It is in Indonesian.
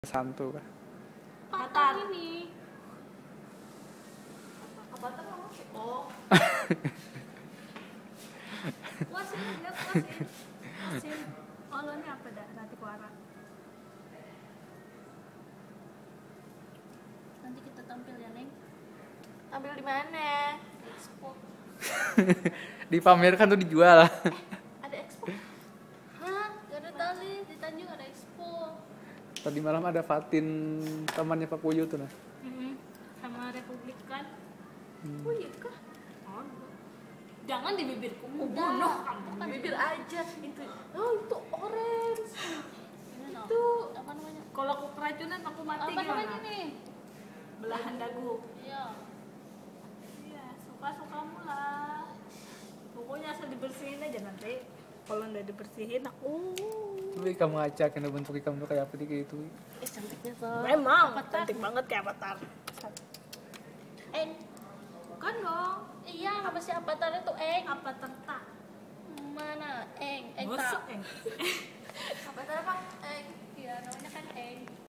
Santu kah? Avatar ini. Avatar apa sih? Oh. Wasin, lihat wasin. Wasin. Oh, lo ini apa dah? Rati Kuara. Nanti kita tampil ya, Neng. Tampil di mana? Expo. Dipamerkan tuh dijual. Ada expo. Hah? Gak ada tali. Di Tanjung ada expo. Tadi malam ada Fatin temannya Pak Puyo tuh nah. Sama Republik kan? Oh iya kah? Oh, jangan di bibirku. Bunuh kamu. Bibir aja itu. Oh, itu orange. Ini no. Itu Apa namanya? kalau aku keracunan aku mati Apa gimana? namanya nih? Belahan dagu. Iya. Iya, suka-sukamu lah. Pokoknya asal dibersihin aja nanti. Kalau nggak dibersihin aku. Tapi kamu ngacak yang bentuk kamu tuh kayak apa sih kayak itu. Cantiknya tuh. Memang Avatar. cantik banget kayak Avatar. Bukan dong. Iya, apa sih Avatar itu? Avatar tak. Mana? Eng. Busuk, Tak.